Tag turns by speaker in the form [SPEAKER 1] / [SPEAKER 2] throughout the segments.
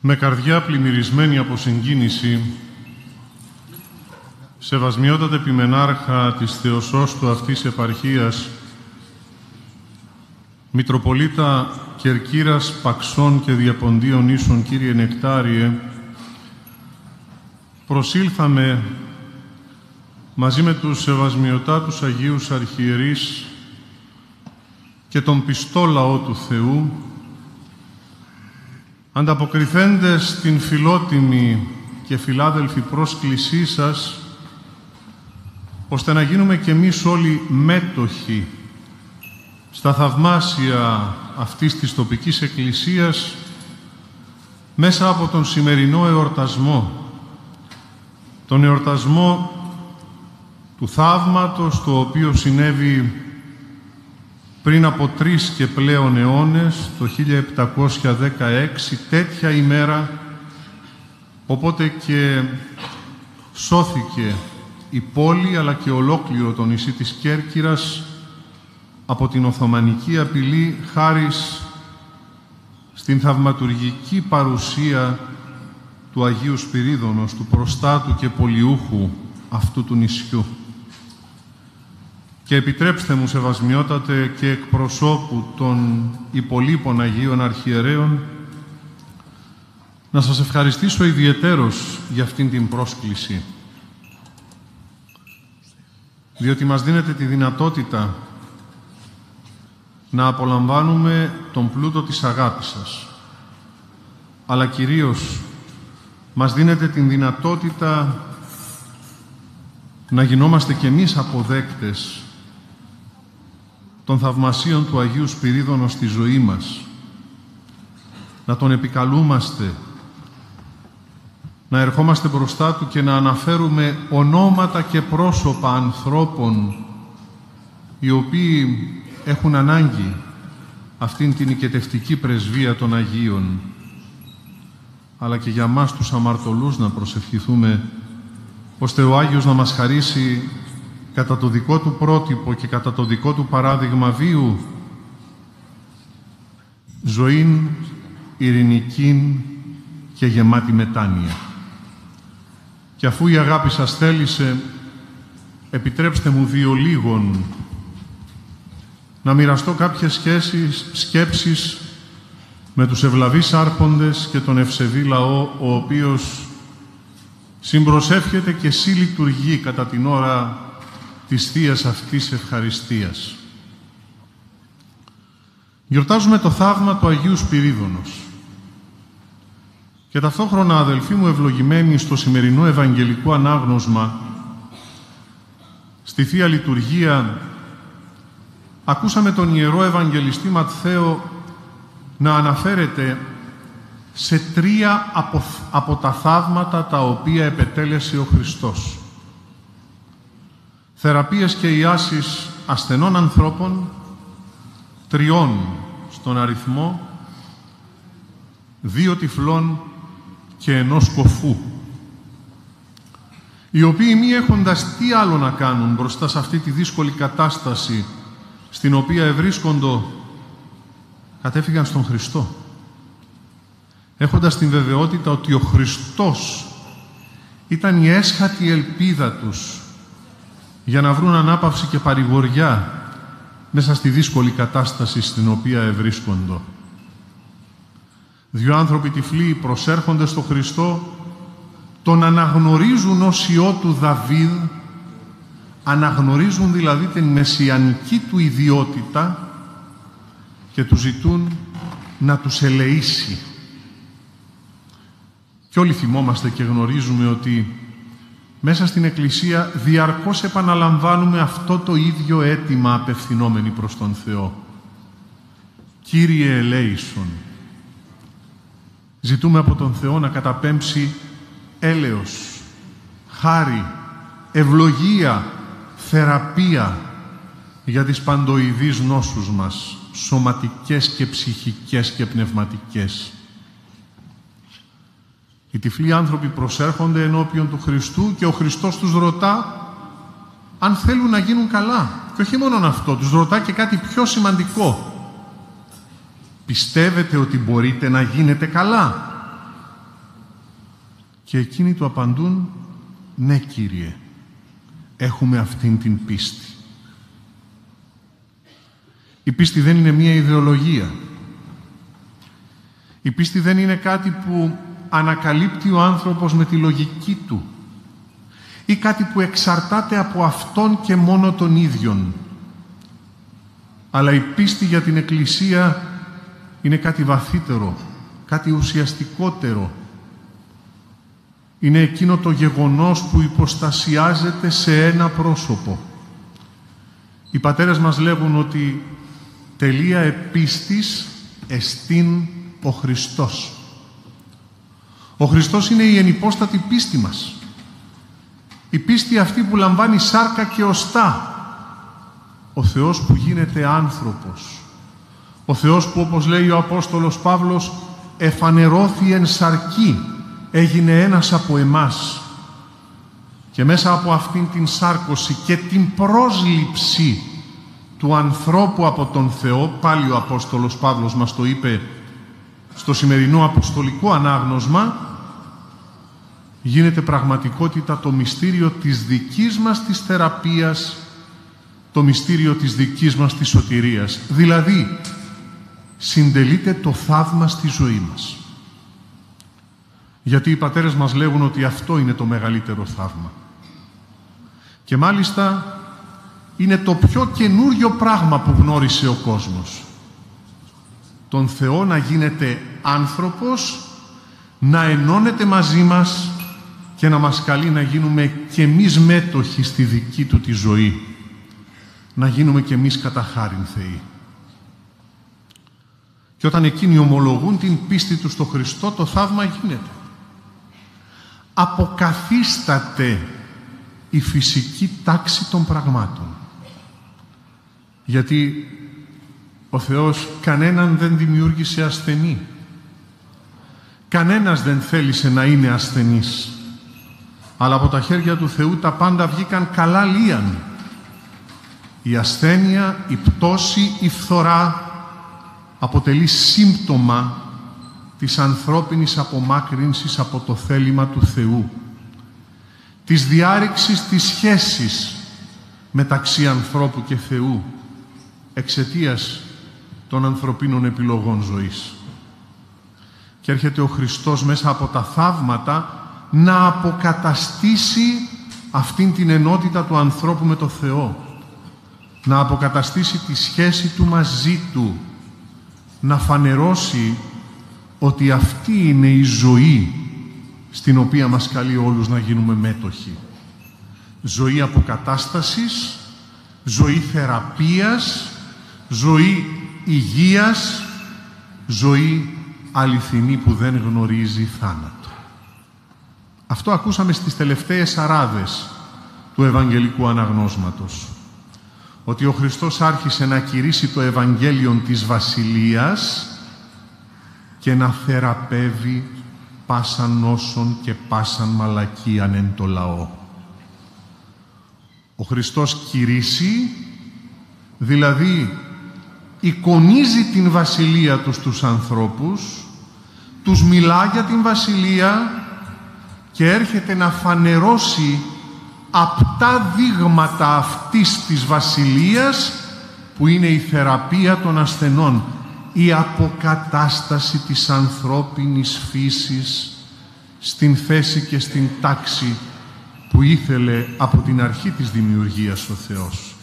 [SPEAKER 1] Με καρδιά πλημμυρισμένη από συγκίνηση, Σεβασμιότατε Επιμενάρχα της Θεοσώστου αυτής επαρχίας, Μητροπολίτα Κερκύρας, Παξών και Διαποντίων Ίσων, Κύριε Νεκτάριε, προσήλθαμε μαζί με τους σεβασμιωτάτους Αγίους Αρχιερείς και τον πιστό λαό του Θεού, ανταποκριθέντες στην φιλότιμη και φιλάδελφη πρόσκλησή σας, ώστε να γίνουμε κι εμείς όλοι μέτοχοι στα θαυμάσια αυτής της τοπικής εκκλησίας μέσα από τον σημερινό εορτασμό, τον εορτασμό του θαύματος, το οποίο συνέβη πριν από 3 και πλέον αιώνες, το 1716, τέτοια ημέρα, οπότε και σώθηκε η πόλη, αλλά και ολόκληρο το νησί της Κέρκυρας από την Οθωμανική απειλή, χάρις στην θαυματουργική παρουσία του Αγίου Σπυρίδωνος, του προστάτου και πολιούχου αυτού του νησιού. Και επιτρέψτε μου, σεβασμιότατε και εκπροσώπου των υπολείπων Αγίων Αρχιερέων, να σας ευχαριστήσω ιδιαιτέρως για αυτήν την πρόσκληση, διότι μας δίνετε τη δυνατότητα να απολαμβάνουμε τον πλούτο της αγάπης σας, αλλά κυρίως μας δίνετε την δυνατότητα να γινόμαστε κι εμείς αποδέκτες των θαυμασίων του Αγίου Σπυρίδωνος στη ζωή μας, να τον επικαλούμαστε, να ερχόμαστε μπροστά του και να αναφέρουμε ονόματα και πρόσωπα ανθρώπων οι οποίοι έχουν ανάγκη αυτήν την οικετευτική πρεσβεία των Αγίων, αλλά και για μας τους αμαρτωλούς να προσευχηθούμε, ώστε ο Άγιος να μας χαρίσει κατά το δικό του πρότυπο και κατά το δικό του παράδειγμα βίου ζωήν ειρηνικήν και γεμάτη μετάνοια. Και αφού η αγάπη σας θέλησε, επιτρέψτε μου λίγων να μοιραστώ κάποιες σκέψεις με τους ευλαβείς άρχοντες και τον ευσεβή λαό, ο οποίος συμπροσεύχεται και συλλειτουργεί κατά την ώρα της Θείας αυτής ευχαριστίας. Γιορτάζουμε το θαύμα του Αγίου Σπυρίδωνος. Και ταυτόχρονα, αδελφοί μου ευλογημένοι, στο σημερινό Ευαγγελικό Ανάγνωσμα, στη Θεία Λειτουργία, ακούσαμε τον Ιερό Ευαγγελιστή Ματθαίο να αναφέρεται σε 3 από τα θαύματα τα οποία επετέλεσε ο Χριστός. Θεραπείες και ιάσεις ασθενών ανθρώπων, 3 στον αριθμό, 2 τυφλών και 1 κοφού, οι οποίοι μη έχοντας τι άλλο να κάνουν μπροστά σε αυτή τη δύσκολη κατάσταση στην οποία ευρίσκοντο, κατέφυγαν στον Χριστό, έχοντας την βεβαιότητα ότι ο Χριστός ήταν η έσχατη ελπίδα τους για να βρουν ανάπαυση και παρηγοριά μέσα στη δύσκολη κατάσταση στην οποία ευρίσκοντο. 2 άνθρωποι τυφλοί προσέρχονται στο Χριστό, τον αναγνωρίζουν ως Υιό του Δαβίδ, αναγνωρίζουν δηλαδή την μεσιανική του ιδιότητα και του ζητούν να τους ελεήσει. Και όλοι θυμόμαστε και γνωρίζουμε ότι μέσα στην Εκκλησία διαρκώς επαναλαμβάνουμε αυτό το ίδιο αίτημα απευθυνόμενοι προς τον Θεό. Κύριε ελέησον. Ζητούμε από τον Θεό να καταπέμψει έλεος, χάρη, ευλογία, θεραπεία για τις παντοειδείς νόσους μας, σωματικές και ψυχικές και πνευματικές. Οι τυφλοί άνθρωποι προσέρχονται ενώπιον του Χριστού και ο Χριστός τους ρωτά αν θέλουν να γίνουν καλά. Και όχι μόνο αυτό, τους ρωτά και κάτι πιο σημαντικό. Πιστεύετε ότι μπορείτε να γίνετε καλά? Και εκείνοι του απαντούν: «Ναι, Κύριε, έχουμε αυτήν την πίστη». Η πίστη δεν είναι μία ιδεολογία. Η πίστη δεν είναι κάτι που ανακαλύπτει ο άνθρωπος με τη λογική του ή κάτι που εξαρτάται από αυτόν και μόνο τον ίδιον. Αλλά η πίστη για την Εκκλησία είναι κάτι βαθύτερο, κάτι ουσιαστικότερο. Είναι εκείνο το γεγονός που υποστασιάζεται σε ένα πρόσωπο. Οι πατέρες μας λέγουν ότι τελεία επίστης εστίν ο Χριστός. Ο Χριστός είναι η ενυπόστατη πίστη μας. Η πίστη αυτή που λαμβάνει σάρκα και οστά. Ο Θεός που γίνεται άνθρωπος. Ο Θεός που, όπως λέει ο Απόστολος Παύλος, εφανερώθη εν σαρκή, έγινε ένας από εμάς. Και μέσα από αυτήν την σάρκωση και την πρόσληψη του ανθρώπου από τον Θεό, πάλι ο Απόστολος Παύλος μας το είπε στο σημερινό αποστολικό ανάγνωσμα, γίνεται πραγματικότητα το μυστήριο της δικής μας της θεραπείας, το μυστήριο της δικής μας της σωτηρίας. Δηλαδή, συντελείται το θαύμα στη ζωή μας. Γιατί οι πατέρες μας λέγουν ότι αυτό είναι το μεγαλύτερο θαύμα. Και μάλιστα είναι το πιο καινούριο πράγμα που γνώρισε ο κόσμος. Τον Θεό να γίνεται άνθρωπος, να ενώνεται μαζί μας και να μας καλεί να γίνουμε κι εμείς μέτοχοι στη δική του τη ζωή. Να γίνουμε κι εμείς κατά χάριν Θεοί. Και όταν εκείνοι ομολογούν την πίστη τους στο Χριστό, το θαύμα γίνεται. Αποκαθίσταται η φυσική τάξη των πραγμάτων. Γιατί ο Θεός κανέναν δεν δημιούργησε ασθενή. Κανένας δεν θέλησε να είναι ασθενής. Αλλά από τα χέρια του Θεού τα πάντα βγήκαν καλά λίαν. Η ασθένεια, η πτώση, η φθορά αποτελεί σύμπτωμα της ανθρώπινης απομάκρυνσης από το θέλημα του Θεού, της διάρρηξης της σχέσης μεταξύ ανθρώπου και Θεού εξαιτίας των ανθρωπίνων επιλογών ζωής. Και έρχεται ο Χριστός μέσα από τα θαύματα να αποκαταστήσει αυτήν την ενότητα του ανθρώπου με το Θεό, να αποκαταστήσει τη σχέση του μαζί του, να φανερώσει ότι αυτή είναι η ζωή στην οποία μας καλεί όλους να γίνουμε μέτοχοι. Ζωή αποκατάστασης, ζωή θεραπείας, ζωή υγείας, ζωή αληθινή που δεν γνωρίζει θάνατο. Αυτό ακούσαμε στις τελευταίες αράδες του Ευαγγελικού Αναγνώσματος. Ότι ο Χριστός άρχισε να κηρύσει το Ευαγγέλιον της Βασιλείας και να θεραπεύει πάσαν νόσον και πάσαν μαλακίαν εν το λαό. Ο Χριστός κηρύσει, δηλαδή εικονίζει την Βασιλεία του στους ανθρώπους, τους μιλά για την Βασιλεία και έρχεται να φανερώσει απτά δείγματα αυτής της Βασιλείας που είναι η θεραπεία των ασθενών, η αποκατάσταση της ανθρώπινης φύσης στην θέση και στην τάξη που ήθελε από την αρχή της δημιουργίας ο Θεός.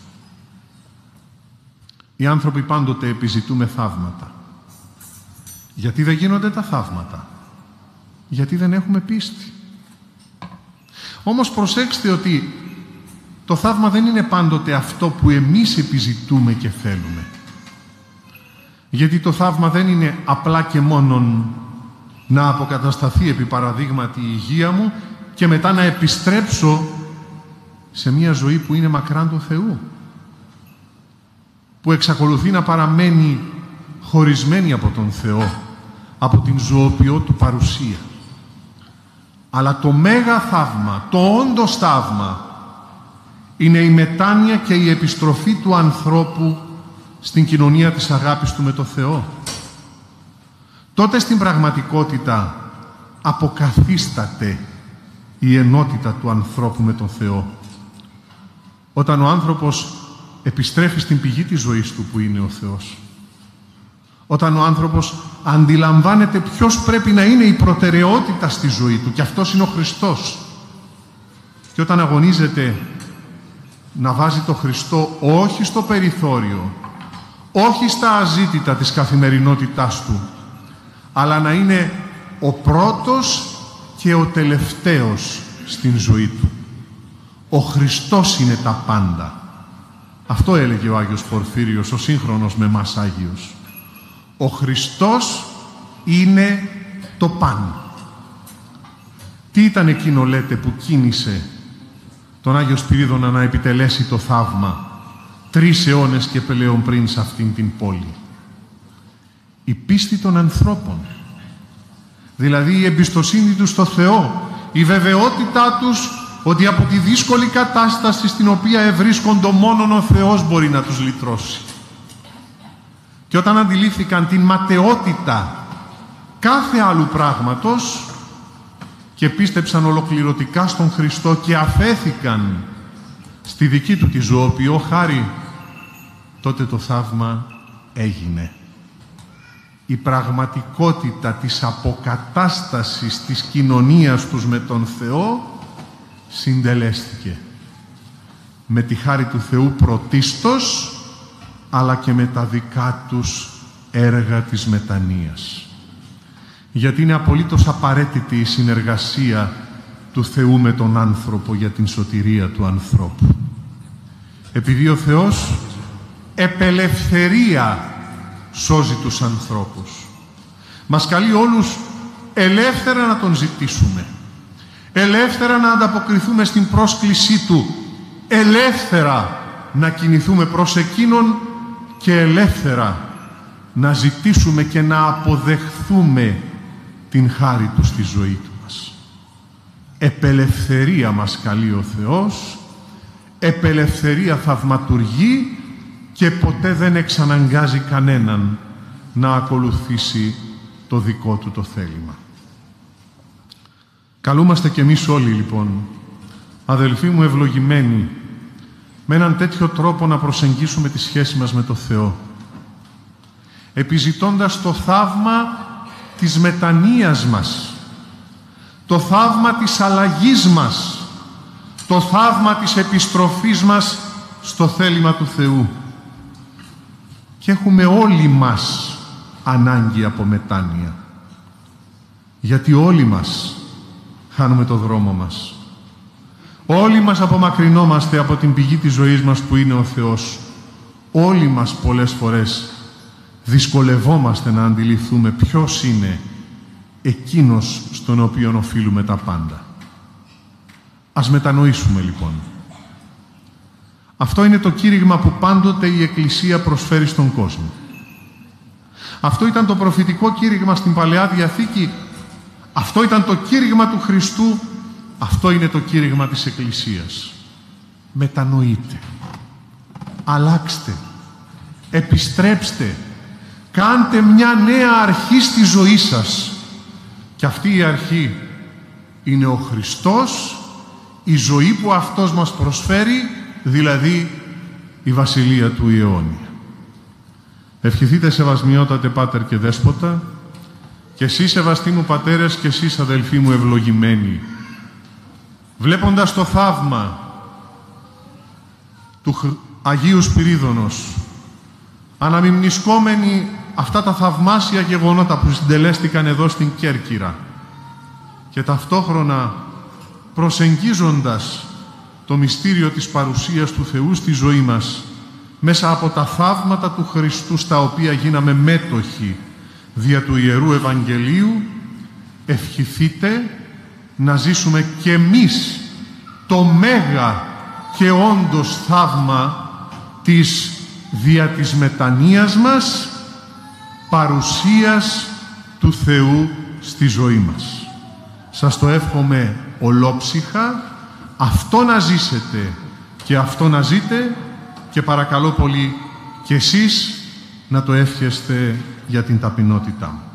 [SPEAKER 1] Οι άνθρωποι πάντοτε επιζητούμε θαύματα. Γιατί δεν γίνονται τα θαύματα? Γιατί δεν έχουμε πίστη. Όμως προσέξτε ότι το θαύμα δεν είναι πάντοτε αυτό που εμείς επιζητούμε και θέλουμε. Γιατί το θαύμα δεν είναι απλά και μόνον να αποκατασταθεί επί παραδείγματι η υγεία μου και μετά να επιστρέψω σε μια ζωή που είναι μακράν του Θεού, που εξακολουθεί να παραμένει χωρισμένη από τον Θεό, από την ζωοποιό του παρουσία. Αλλά το μέγα θαύμα, το όντως θαύμα, είναι η μετάνοια και η επιστροφή του ανθρώπου στην κοινωνία της αγάπης του με το Θεό. Τότε στην πραγματικότητα αποκαθίσταται η ενότητα του ανθρώπου με τον Θεό. Όταν ο άνθρωπος επιστρέφει στην πηγή της ζωής του που είναι ο Θεός. Όταν ο άνθρωπος αντιλαμβάνεται ποιος πρέπει να είναι η προτεραιότητα στη ζωή του, και αυτός είναι ο Χριστός. Και όταν αγωνίζεται να βάζει το Χριστό όχι στο περιθώριο, όχι στα αζήτητα της καθημερινότητάς του, αλλά να είναι ο πρώτος και ο τελευταίος στην ζωή του. Ο Χριστός είναι τα πάντα. Αυτό έλεγε ο Άγιος Πορφύριος, ο σύγχρονος με μας Άγιος. Ο Χριστός είναι το παν. Τι ήταν εκείνο, λέτε, που κίνησε τον Άγιο Σπυρίδωνα να επιτελέσει το θαύμα 3 αιώνες και πλέον πριν σε αυτήν την πόλη? Η πίστη των ανθρώπων. Δηλαδή η εμπιστοσύνη τους στο Θεό, η βεβαιότητά τους ότι από τη δύσκολη κατάσταση στην οποία ευρίσκονται μόνον ο Θεός μπορεί να τους λυτρώσει. Και όταν αντιλήφθηκαν την ματαιότητα κάθε άλλου πράγματος και πίστεψαν ολοκληρωτικά στον Χριστό και αφέθηκαν στη δική του τη ζωοποιό χάρη, τότε το θαύμα έγινε. Η πραγματικότητα της αποκατάστασης της κοινωνίας τους με τον Θεό συντελέστηκε. Με τη χάρη του Θεού πρωτίστως, αλλά και με τα δικά τους έργα της μετανοίας. Γιατί είναι απολύτως απαραίτητη η συνεργασία του Θεού με τον άνθρωπο για την σωτηρία του ανθρώπου. Επειδή ο Θεός επελευθερία σώζει τους ανθρώπους. Μας καλεί όλους ελεύθερα να τον ζητήσουμε, ελεύθερα να ανταποκριθούμε στην πρόσκλησή του, ελεύθερα να κινηθούμε προς Εκείνον και ελεύθερα να ζητήσουμε και να αποδεχθούμε την χάρη του στη ζωή του μας. Επελευθερία μας καλεί ο Θεός, επελευθερία θαυματουργεί και ποτέ δεν εξαναγκάζει κανέναν να ακολουθήσει το δικό του το θέλημα. Καλούμαστε κι εμείς όλοι λοιπόν, αδελφοί μου ευλογημένοι, με έναν τέτοιο τρόπο να προσεγγίσουμε τη σχέση μας με το Θεό, επιζητώντας το θαύμα της μετανοίας μας, το θαύμα της αλλαγής μας, το θαύμα της επιστροφής μας στο θέλημα του Θεού. Και έχουμε όλοι μας ανάγκη από μετάνοια, γιατί όλοι μας χάνουμε το δρόμο μας. Όλοι μας απομακρυνόμαστε από την πηγή της ζωής μας που είναι ο Θεός. Όλοι μας πολλές φορές δυσκολευόμαστε να αντιληφθούμε ποιος είναι εκείνος στον οποίο οφείλουμε τα πάντα. Ας μετανοήσουμε λοιπόν. Αυτό είναι το κήρυγμα που πάντοτε η Εκκλησία προσφέρει στον κόσμο. Αυτό ήταν το προφητικό κήρυγμα στην Παλαιά Διαθήκη. Αυτό ήταν το κήρυγμα του Χριστού. Αυτό είναι το κήρυγμα της Εκκλησίας. Μετανοείτε. Αλλάξτε. Επιστρέψτε. Κάντε μια νέα αρχή στη ζωή σας. Και αυτή η αρχή είναι ο Χριστός, η ζωή που Αυτός μας προσφέρει, δηλαδή η Βασιλεία του αιώνια. Ευχηθείτε σεβασμιότατε Πάτερ και Δέσποτα, και εσείς σεβαστοί μου πατέρες και εσείς αδελφοί μου ευλογημένοι, βλέποντας το θαύμα του Αγίου Σπυρίδωνος, αναμιμνησκόμενοι αυτά τα θαυμάσια γεγονότα που συντελέστηκαν εδώ στην Κέρκυρα και ταυτόχρονα προσεγγίζοντας το μυστήριο της παρουσίας του Θεού στη ζωή μας μέσα από τα θαύματα του Χριστού στα οποία γίναμε μέτοχοι δια του Ιερού Ευαγγελίου, ευχηθείτε να ζήσουμε και εμείς το μέγα και όντως θαύμα της δια της μετανοίας μας παρουσίας του Θεού στη ζωή μας. Σας το εύχομαι ολόψυχα, αυτό να ζήσετε και αυτό να ζείτε, και παρακαλώ πολύ και εσείς να το εύχεστε για την ταπεινότητά μου.